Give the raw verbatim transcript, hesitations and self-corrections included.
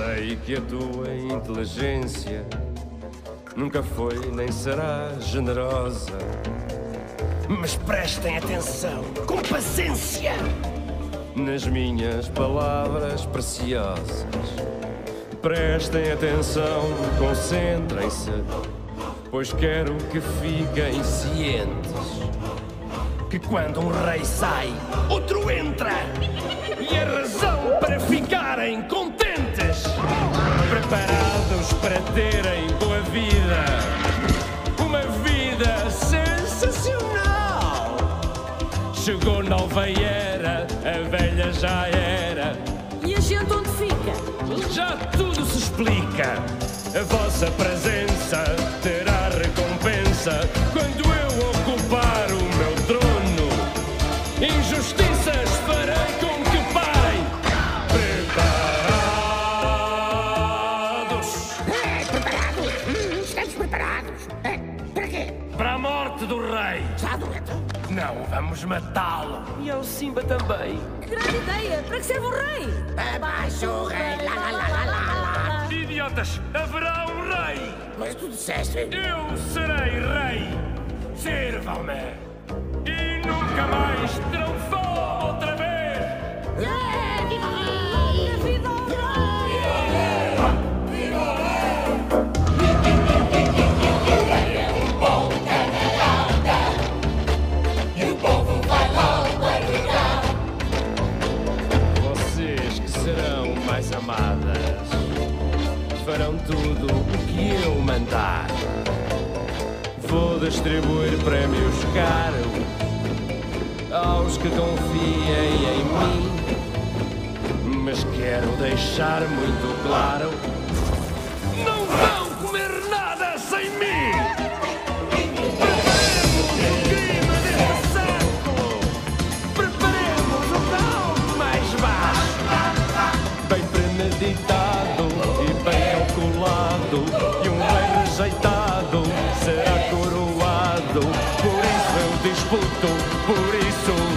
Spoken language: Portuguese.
sei que a tua inteligência nunca foi nem será generosa. Mas prestem atenção, com paciência, nas minhas palavras preciosas. Prestem atenção, concentrem-se, pois quero que fiquem cientes que quando um rei sai, outro entra. E a razão para ficarem contentes, preparados para terem boa vida, uma vida sensacional. Chegou nova era, a velha já era. E a gente onde fica? Já tudo se explica. A vossa presença terá recompensa quando eu ocupar o meu trono. Injustiças farei com que parem. Preparados? É, preparados? Hum, estamos preparados. É, para quê? para a morte do rei. Está doente? Não, vamos matá-lo. E ao Simba também. Que grande ideia! Para que serve o rei? Abaixo o rei, lá, lá, lá, lá, lá, lá. Idiotas, haverá um rei. Mas tu disseste... Eu serei rei. Sirvam-me. E nunca mais terão fome outra vez. É, viva o rei! Viva o Vocês que serão mais amadas farão tudo o que eu mandar. Vou distribuir prémios caros aos que confiem em mim, mas quero deixar muito claro: não vão comer nada sem mim. Preparemos o crime deste século. Preparemos o algo mais baixo, bem premeditado e bem calculado. E um rei rejeitado será coroado. Por isso eu disputo, por isso